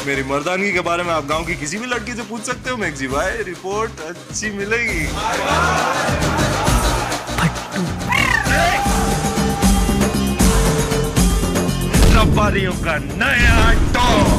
मेरी मर्दानगी के बारे में आप गांव की किसी भी लड़की से पूछ सकते हो मेघजी भाई, रिपोर्ट अच्छी मिलेगी। रबारियों का नया टॉप।